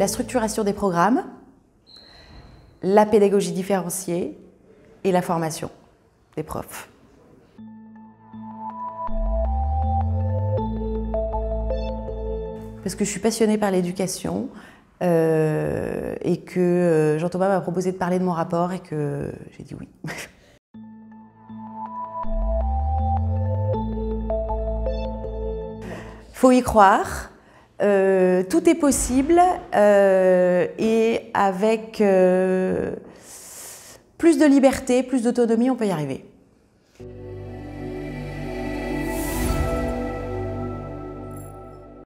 la structuration des programmes, la pédagogie différenciée et la formation des profs. Parce que je suis passionnée par l'éducation et que Jean-Thomas m'a proposé de parler de mon rapport et que j'ai dit oui. Il faut y croire, tout est possible et avec plus de liberté, plus d'autonomie, on peut y arriver.